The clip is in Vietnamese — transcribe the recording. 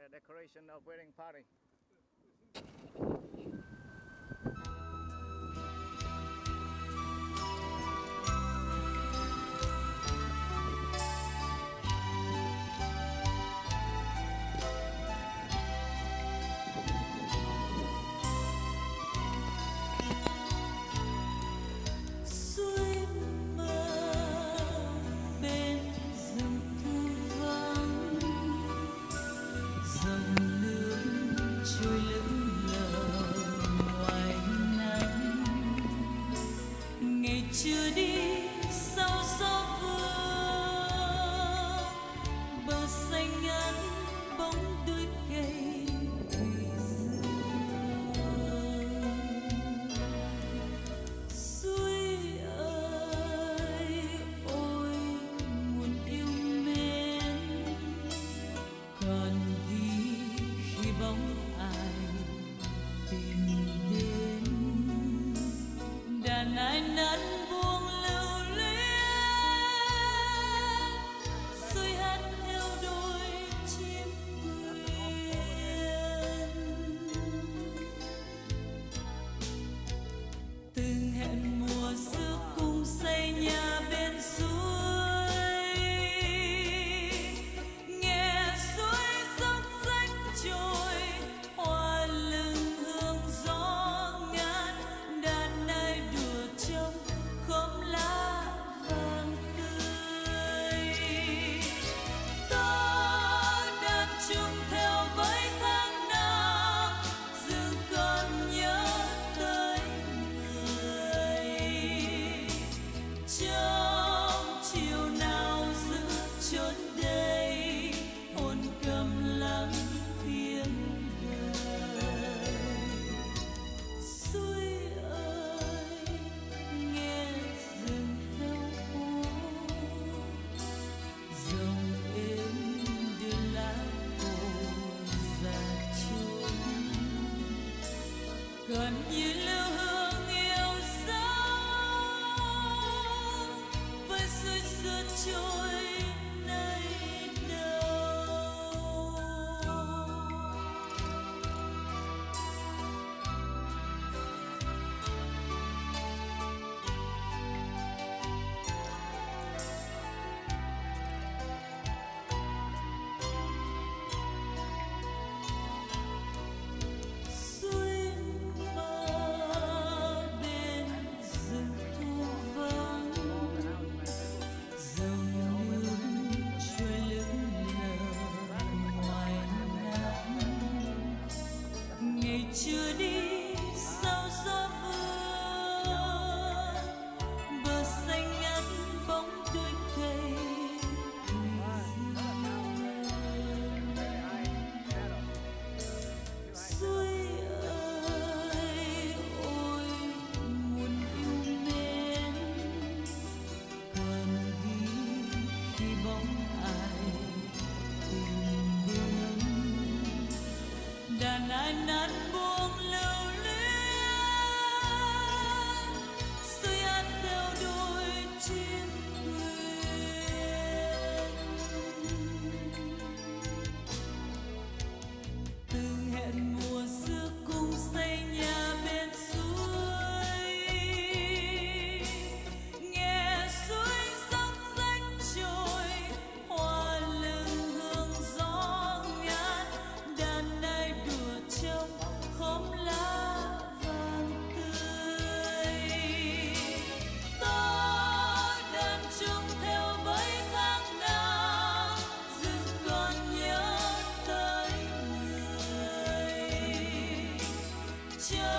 decoration of wedding party. Chưa đi sau gió vương bờ xanh ngắn bóng đôi cây thủy dương. Suối ơi ôi nguồn yêu mến còn ghi khi bóng ai tìm đến đàn ai nắn gần như lưu hương yêu dấu với suối xưa trôi nơi đâu. Chưa đi sau gió vương bờ xanh ngắt bóng đôi cây suối ơi ôi nguồn yêu mến còn ghi khi bóng ai tìm đến đàn ai nát chưa